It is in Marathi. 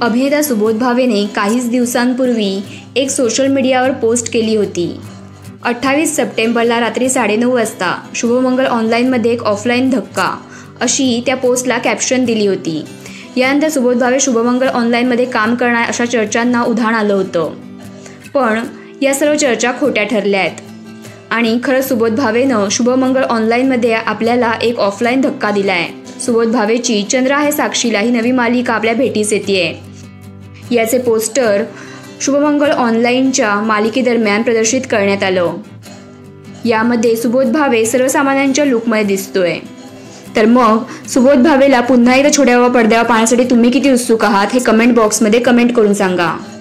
अभिनेता सुबोध भावेने काहीच दिवसांपूर्वी एक सोशल मीडियावर पोस्ट केली होती। 28 सप्टेंबरला रात्री 9:30 वाजता शुभमंगल ऑनलाईनमध्ये एक ऑफलाईन धक्का अशी त्या पोस्टला कॅप्शन दिली होती। यानंतर सुबोध भावे शुभमंगल ऑनलाईनमध्ये काम करणार अशा चर्चांना उधाण आलं होतं, पण या सर्व चर्चा खोट्या ठरल्या आहेत आणि खरं सुबोध भावेनं शुभमंगल ऑनलाईनमध्ये आपल्याला एक ऑफलाईन धक्का दिला आहे। सुबोध भावेची चंद्र आहे साक्षीला ही नवी मालिका आपल्या भेटीस येतेय। याचे पोस्टर शुभमंगल ऑनलाईनच्या मालिकेदरम्यान प्रदर्शित करण्यात आलं। यामध्ये सुबोध भावे सर्वसामान्यांच्या लुकमध्ये दिसतोय। तर मग सुबोध भावेला पुन्हा एकदा छोट्या पडद्यावर पाहण्यासाठी तुम्ही किती उत्सुक आहात हे कमेंट बॉक्समध्ये कमेंट करून सांगा।